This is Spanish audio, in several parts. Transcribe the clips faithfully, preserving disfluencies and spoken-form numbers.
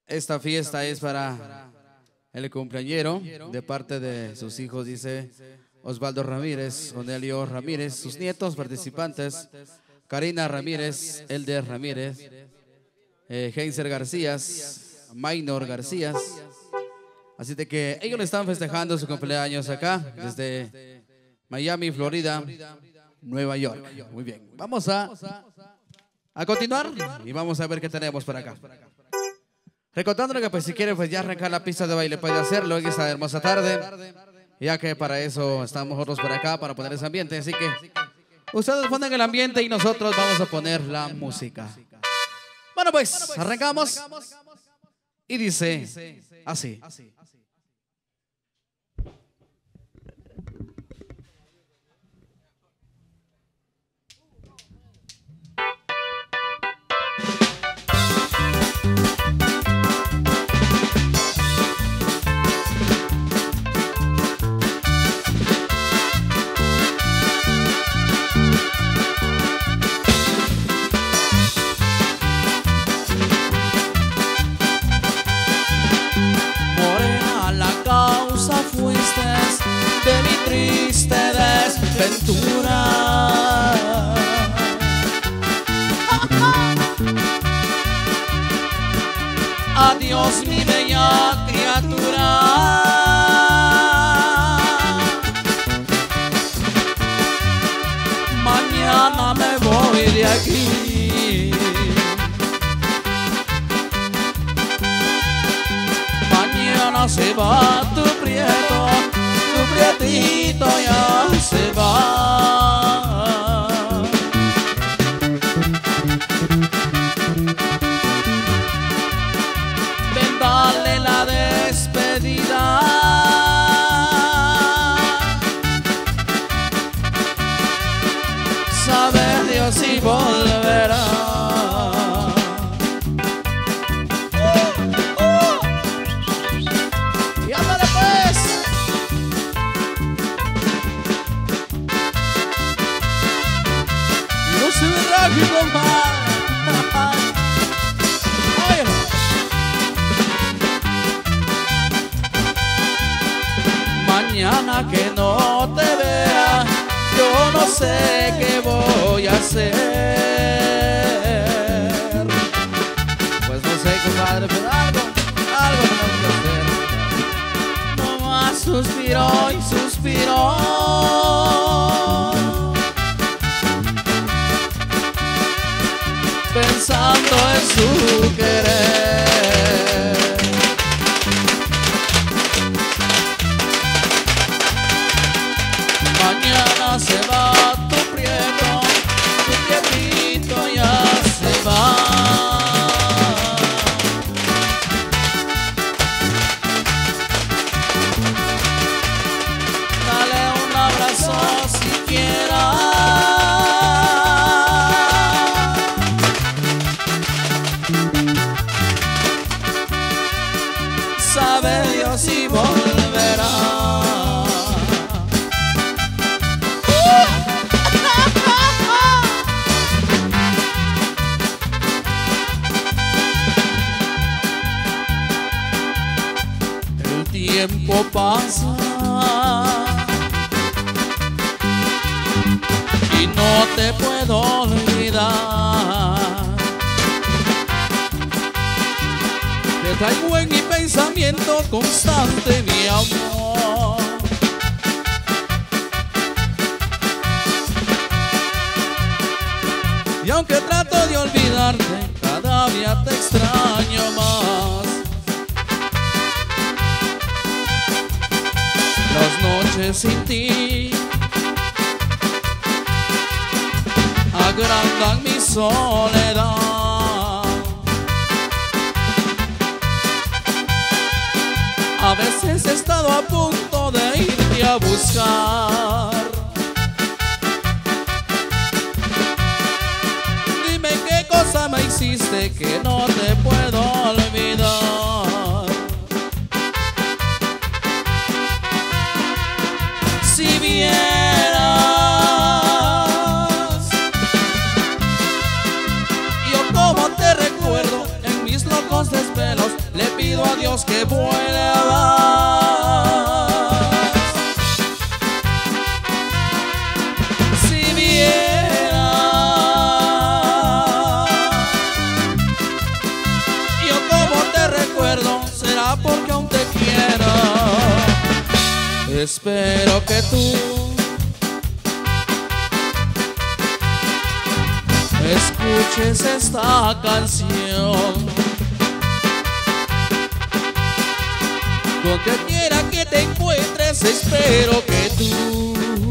Esta fiesta es para el cumpleañero de parte de sus hijos, dice Osvaldo Ramírez, Onelio Ramírez, sus nietos participantes, Karina Ramírez, Elder Ramírez, eh, Heinzer García, Maynor García. Así de que ellos le están festejando su cumpleaños acá, desde Miami, Florida, Nueva York. Muy bien, vamos a, a continuar y vamos a ver qué tenemos por acá. Recordándole que pues si quiere pues ya arrancar la pista de baile puede hacerlo en esta hermosa tarde, ya que para eso estamos nosotros por acá, para poner ese ambiente. Así que ustedes ponen el ambiente y nosotros vamos a poner la música. Bueno pues, arrancamos y dice así. De mi triste desventura, adiós mi bella criatura, mañana me voy de aquí, mañana se va tu prieto, tu prietito ya se va. Ven, dale la despedida, sabe Dios si volverá. Mañana que no te vea, yo no sé qué voy a hacer. Pues no sé, compadre, pero algo, algo tenemos que hacer. Nomás suspiró y suspiró, pensando en su querer. Mañana se va tu prieto, tu prietito ya se va. Dale un abrazo siquiera, sabe Dios si volverá. El tiempo pasa y no te puedo olvidar. Te traigo en mi pensamiento constante, mi amor. Y aunque trato de olvidarte, cada día te extraño más. Las noches sin ti agrandan mi soledad. A veces he estado a punto de irte a buscar. Dime qué cosa me hiciste que no te puedo olvidar. Si vieras yo como te recuerdo en mis locos desvelos, le pido a Dios que vuelvas. Si viera yo como te recuerdo, será porque aún te quiero. Espero que tú escuches esta canción. Donde quiera que te encuentres, espero que tú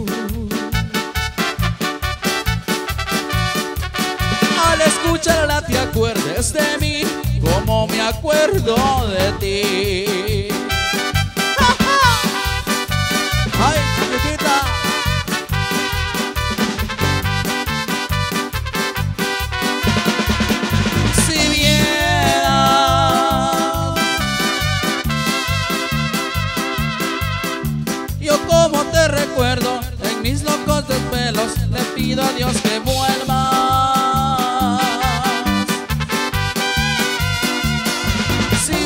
al escucharla te acuerdes de mí como me acuerdo de ti. ¡Ay, chiquitita! Si vieras yo como te recuerdo, en mis locos desvelos le pido a Dios que vuelvas. Si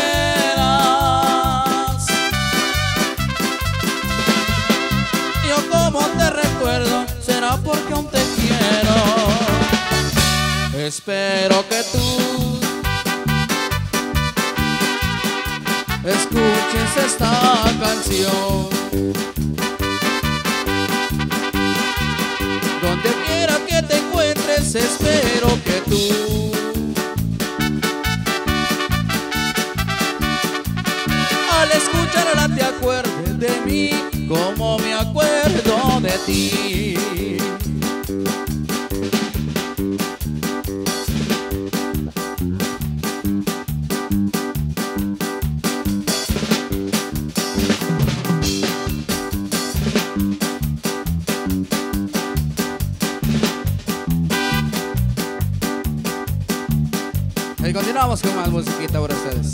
vieras yo como te recuerdo, será porque aún te quiero. Espero que tú escuches esta canción. Donde quiera que te encuentres, espero que tú al escucharla te acuerdes de mí como me acuerdo de ti. Y continuamos con más musiquita para ustedes.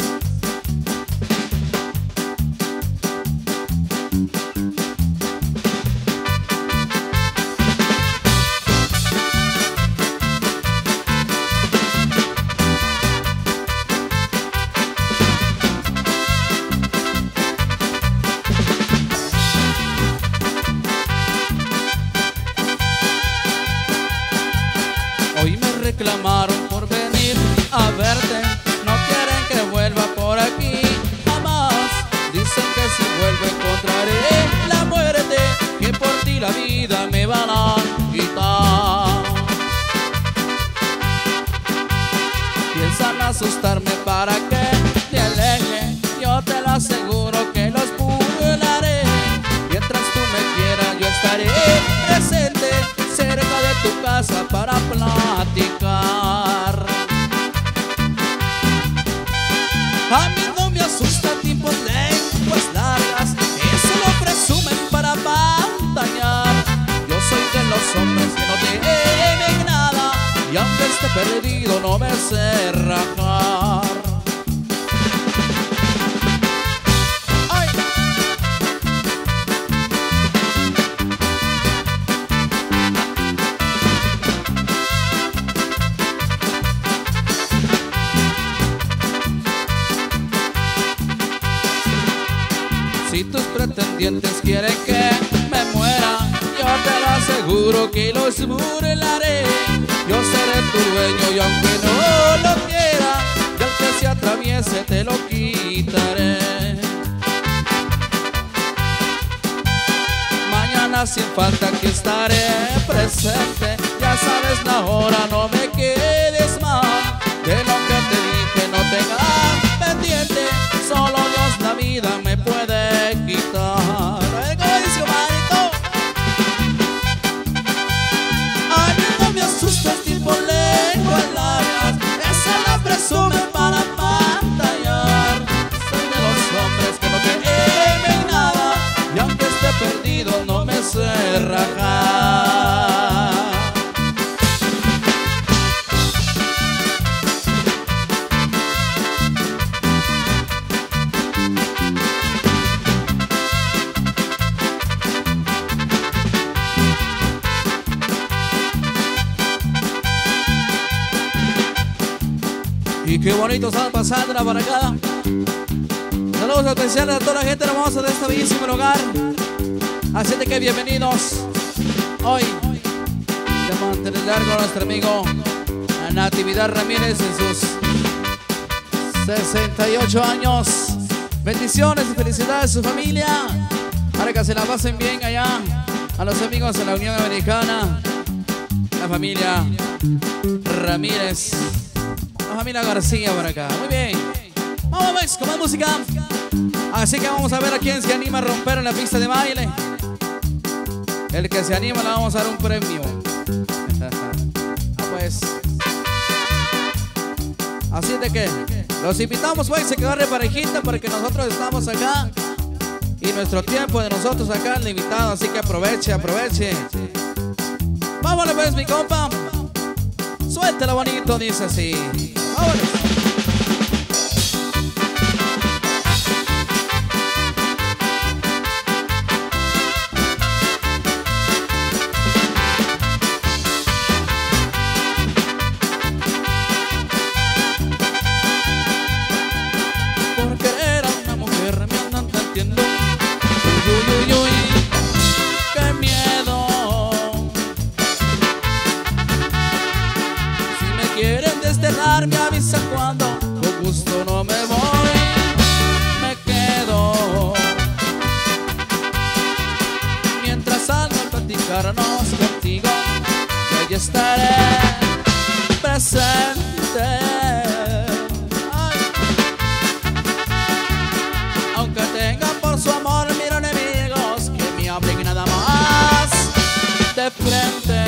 Hoy me reclamaron por venir a verte, no quieren que vuelva por aquí jamás. Dicen que si vuelvo encontraré la muerte, que por ti la vida me van a quitar. Piensan asustarme para que te aleje, yo te lo aseguro que los burlaré. Mientras tú me quieras yo estaré presente cerca de tu casa para platicar. A mí no me asusta tipo lenguas largas, eso lo presumen para pantallar. Yo soy de los hombres que no temen nada, y aunque esté perdido no me sé rajar. ¡Ay! Si tus pretendientes quieren que me muera, yo te lo aseguro que los burlaré. Yo seré tu dueño y aunque no lo quiera, y al que se atraviese te lo quitaré. Mañana sin falta aquí estaré presente, ya sabes la hora, no me quedes mal. De lo que te dije no tengas pendiente, solo Dios la vida me puede quitar. ¿Cómo dice Marito? A mí no me asusta el tipo lenguas largas, esa la presumen para pantallar. Soy de los hombres que no temen nada, y aunque esté perdido no me sé rajar. Qué bonito están pasando para acá. Saludos especiales a toda la gente hermosa de este bellísimo lugar. Así de que bienvenidos. Hoy de mantener largo a nuestro amigo Natividad Ramírez en sus sesenta y ocho años. Bendiciones y felicidades a su familia. Para que se la pasen bien allá. A los amigos de la Unión Americana, la familia Ramírez, la familia García por acá. Muy bien. Vamos a ver con más música. Así que vamos a ver a quién se anima a romper en la pista de baile. El que se anima le vamos a dar un premio. Ah, pues. Así de que los invitamos, pues, a que agarre parejita porque nosotros estamos acá. Y nuestro tiempo de nosotros acá es limitado, así que aproveche, aproveche. Vámonos pues, mi compa. Suéltelo bonito, dice así. Vámonos. Por querer a una mujer me andan tantiendo. Uy, uy, uy, qué miedo. Si me quieren desterrar, me avisa cuando. Con gusto no me voy, me quedo. Mientras salgo a platicarnos contigo, yo ya estaré presente. Ay. Aunque tenga por su amor mil enemigos que me hablen nada más de frente.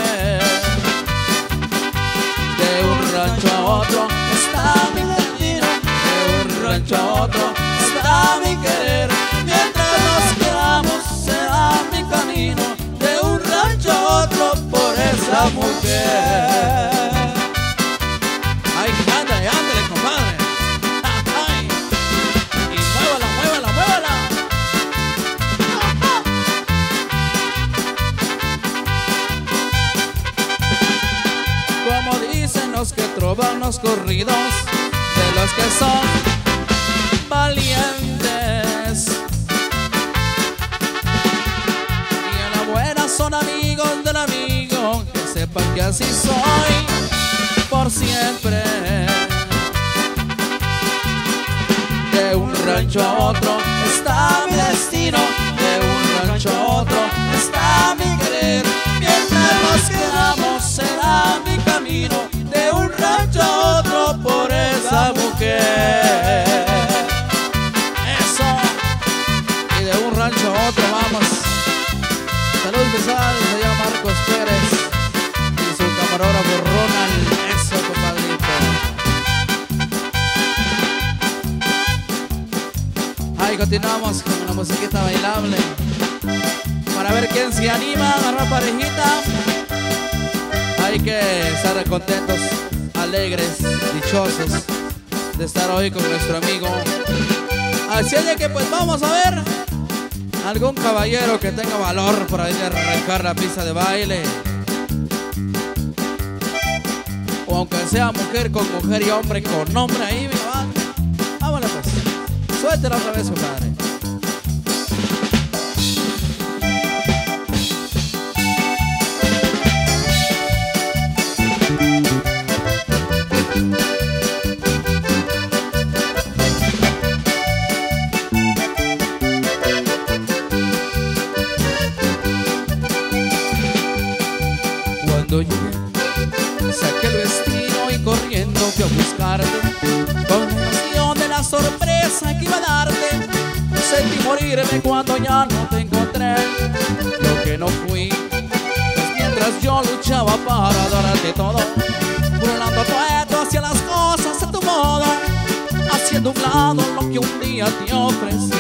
De un rancho a otro está mi camino, de un rancho a otro está mi querer. Mientras nos quedamos será mi camino, de un rancho a otro por esa mujer. Ay, ándale, ándale, compadre. Ay. Y muévala, muévala, muévala. Como dicen los que trovan los corridos, de los que son valientes. Y a la buena son amigos del amigo, que sepan que así soy por siempre. De un rancho a otro está mi destino, de un rancho a otro está mi querer. Mientras nos quedamos será mi camino, de un rancho a otro por esa mujer. Eso. Y de un rancho a otro vamos. Saludos especiales allá a Marcos Pérez y su camarógrafo Ronald. Eso, compadrito. Ahí continuamos con la musiquita bailable para ver quién se anima a agarrar parejita. Hay que estar contentos, alegres, dichosos de estar hoy con nuestro amigo. Así es de que pues vamos a ver algún caballero que tenga valor para ir a arrancar la pista de baile. O aunque sea mujer con mujer y hombre con hombre ahí, mira, va. Vámonos pues. Suéltela otra vez, compadre. Cuando llegué, saqué el vestido y corriendo fui a buscarte, con la emoción de la sorpresa que iba a darte. Sentí morirme cuando ya no te encontré. Yo que no fui, pues mientras yo luchaba para darte todo, burlando todo hacia las cosas a tu modo, haciendo un lado lo que un día te ofrecí.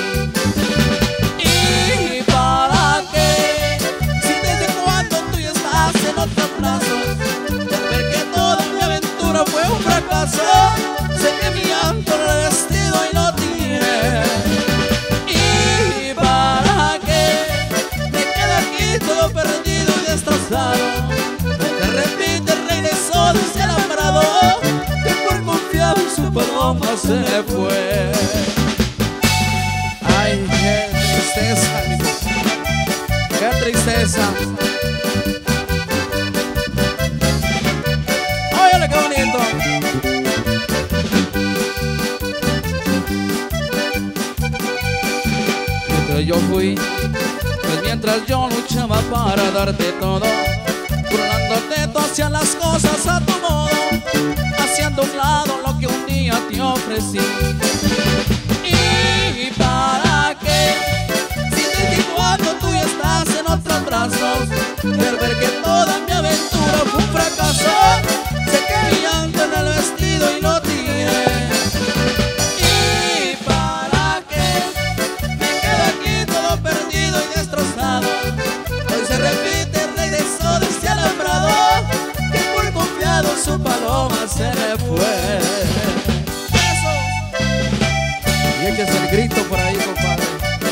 ¿Y para qué? Si desde cuando tú ya estás en otros brazos, de ver que toda mi aventura fue un fracaso. Sé que mi llanto revestido y no tiene. ¿Y para qué? Me quedé aquí todo perdido y destrozado. De repente regresó desde el alambrado, que por confiar en su palabra le fue. Ay, qué tristeza, qué tristeza. Óyale, qué bonito. Mientras yo fui, pues mientras yo luchaba para darte todo, burlándote tú hacías las cosas a tu modo, haciendo a un lado lo que un día te ofrecí. ¿Y para qué? Si desde cuando tú ya estás en otros brazos, ver ver que toda mi aventura fue un fracaso. Sé que mi llanto en el vestido y lo tiré. ¿Y para qué? Me quedo aquí todo perdido y destrozado. Hoy se repite el regreso de este alambrado, que por confiado su paloma se le fue. ¡Eso! Y échese el grito por ahí, compadre.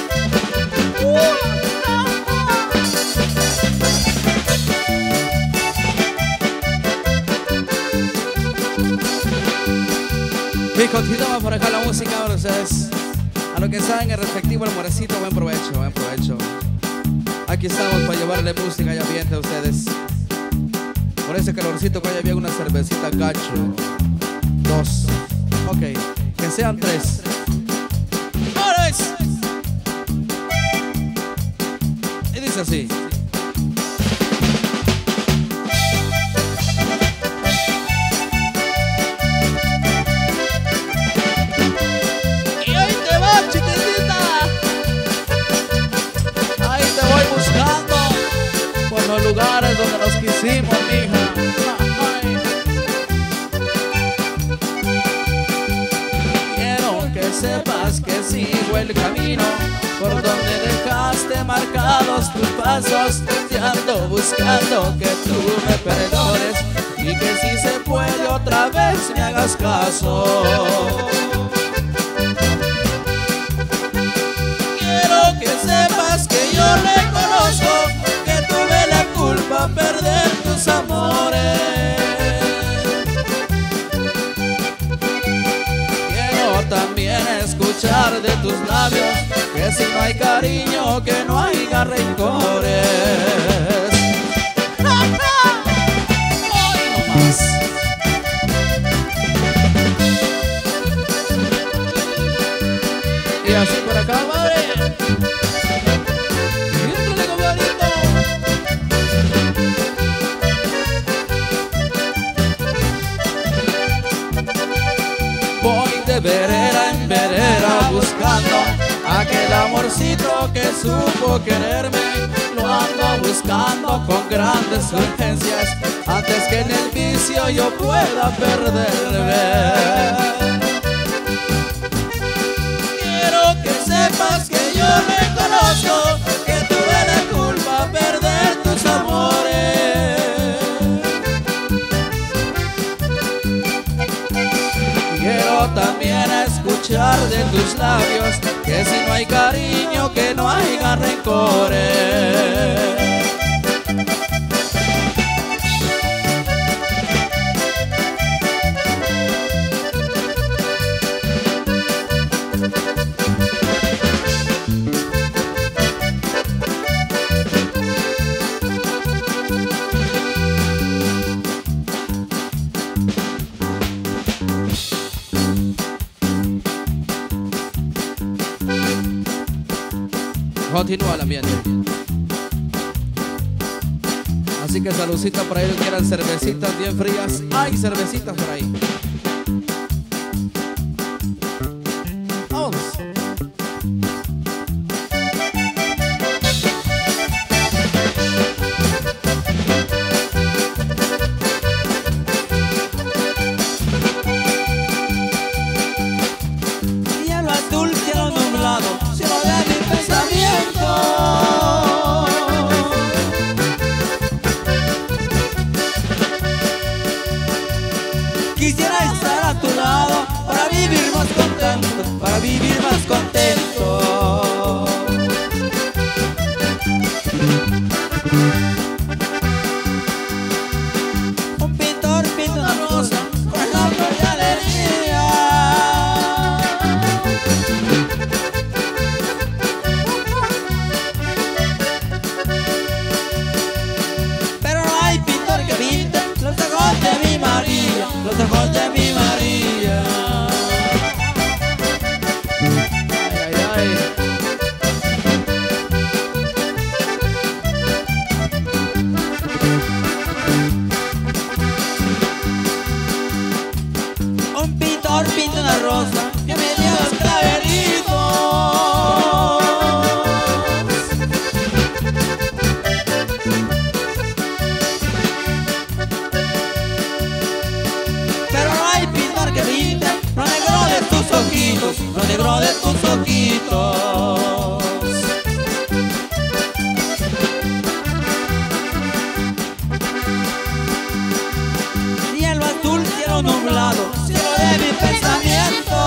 Y continuamos por acá la música para ustedes. A lo que saben el respectivo almuercito, buen provecho, buen provecho. Aquí estamos para llevarle música y ambiente a ustedes. Por ese calorcito que haya bien una cervecita gacho. Dos. Ok, que sean tres. ¡Ahora es! Y dice así. Y ahí te va, chiquitita. Ahí te voy buscando por los lugares donde nos quisimos, mija. Ay. Quiero que sepas que sigo el camino por donde dejaste marcados tus pasos. Te ando buscando que tú me perdones y que si se puede otra vez me hagas caso. Quiero que sepas que yo reconozco que tuve la culpa perder tus amores. Quiero también escuchar de tus labios que si no hay cariño, que no haya rencores. Hoy no más. Y así por acá, madre. Entrale, compadrito. Voy de vereda en vereda buscando aquel amorcito que supo quererme. Lo ando buscando con grandes urgencias antes que en el vicio yo pueda perderme. Quiero que sepas que yo reconozco que tuve la culpa perder tus amores. Quiero también escuchar de tus labios que si no hay cariño, que no haya rencores. Continúa el ambiente. Así que saludcita por ahí, que quieran cervecitas bien frías. Hay cervecitas por ahí. Vamos. Cielo azul, cielo nublado, cielo de mi pensamiento. Quisiera negro de tus ojitos. Cielo azul, cielo nublado, cielo de mi pensamiento.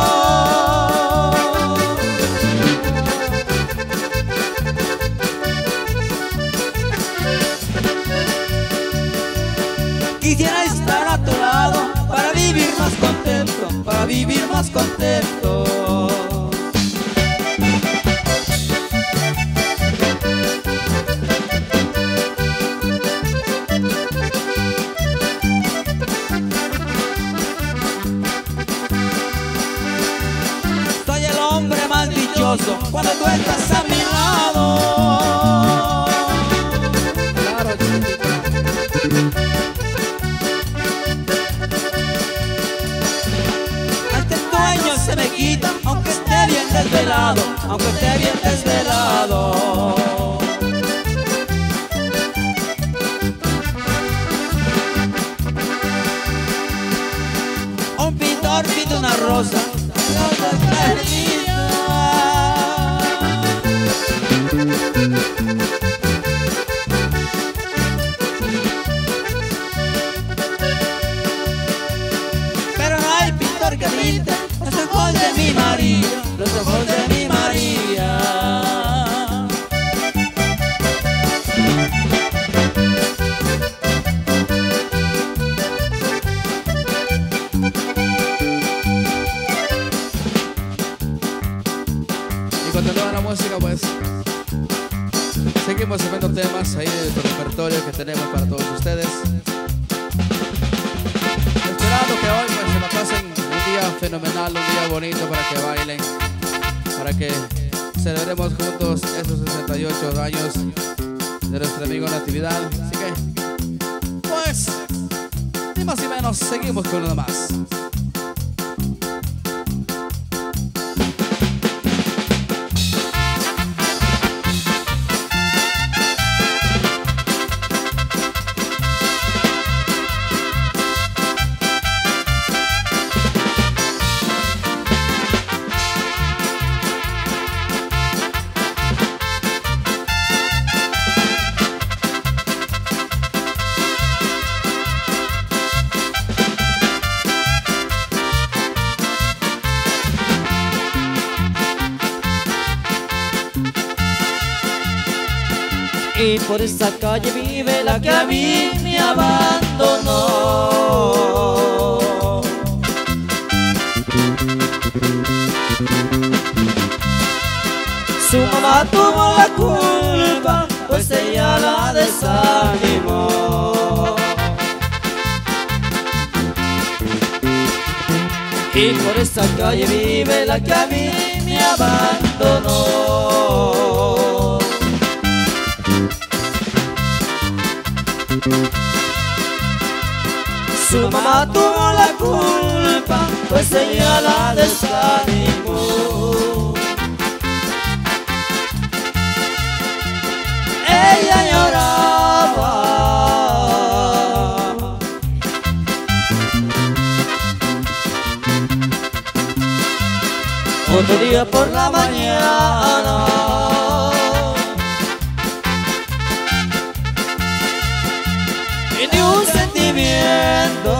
Quisiera estar a tu lado para vivir más contento, para vivir más contento. Soy el hombre más dichoso cuando tú estás a mi lado. Claro, chiquitita. Se me quita, aunque esté bien desvelado, aunque esté bien desvelado. Un pintor pinta una rosa, rosa perdida. Pero no hay pintor que pinte los ojos de mi María, los ojos de mi María. Y continúa la música, pues. Seguimos subiendo temas ahí del repertorio que tenemos para todos ustedes. Esperando que hoy pues, se la pasen un día fenomenal, un día bonito para que bailen, para que celebremos juntos esos sesenta y ocho años de nuestro amigo Natividad. Así que, pues, ni más ni menos, seguimos con lo demás. Y por esta calle vive la que a mí me abandonó. Su mamá tuvo la culpa, pues ella la desanimó. Y por esta calle vive la que a mí me abandonó. Su mamá tuvo la culpa, pues ella la desanimó. Ella lloraba otro día por la mañana. Y ni un sentimiento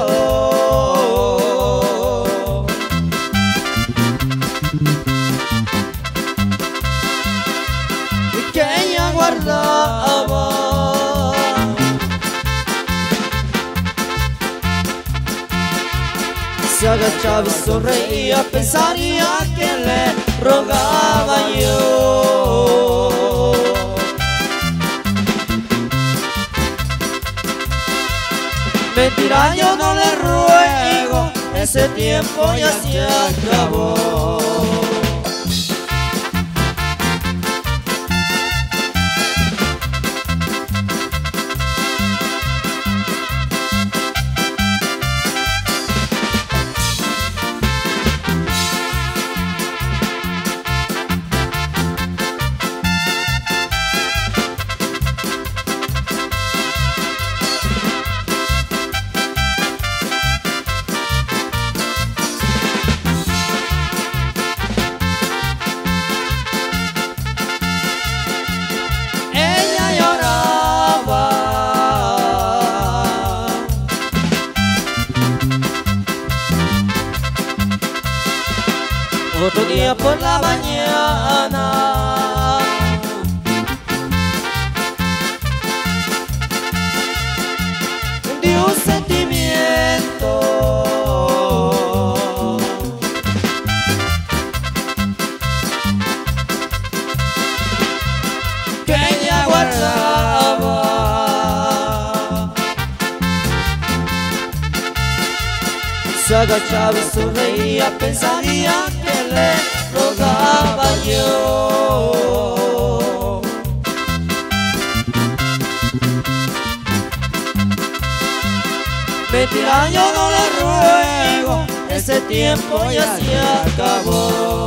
que ella guardaba. Se agachaba y sonreía, pensaría que le rogaba yo. Mentira, yo no le ruego, ese tiempo ya se acabó. otro día por la mañana. De un sentimiento que ella guardaba. Se agachaba y sonreía, pensaría que le rogaba yo. Veinte años no le ruego, ese tiempo ya se acabó.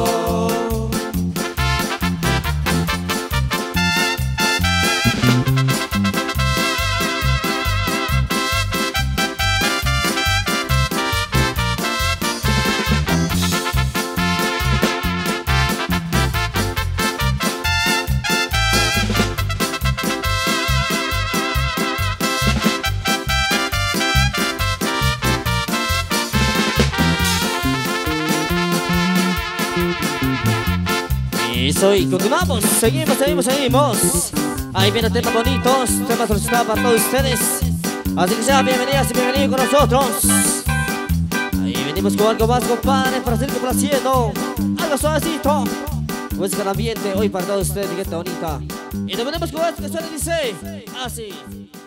Y soy, continuamos, seguimos, seguimos, seguimos. Ahí vienen temas bonitos, temas solicitados para todos ustedes. Así que sean bienvenidas y bienvenidos con nosotros. Ahí venimos con algo más, compadre, para seguir complaciendo. Algo suavecito. Música de ambiente hoy para todos ustedes, mi gente bonita. Y nos venimos con esto que suena y dice así.